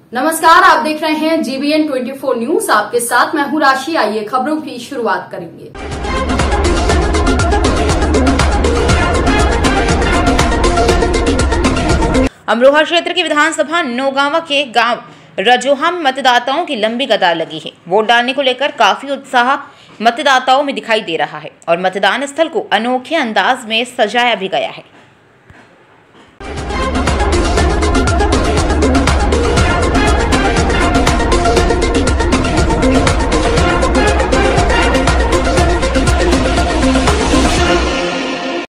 नमस्कार, आप देख रहे हैं GBN 24 न्यूज। आपके साथ मैं हूं राशि। आइए खबरों की शुरुआत करेंगे। अमरोहा क्षेत्र की विधानसभा नौगांवा के गांव रजोहा में मतदाताओं की लंबी कतार लगी है। वोट डालने को लेकर काफी उत्साह मतदाताओं में दिखाई दे रहा है और मतदान स्थल को अनोखे अंदाज में सजाया भी गया है।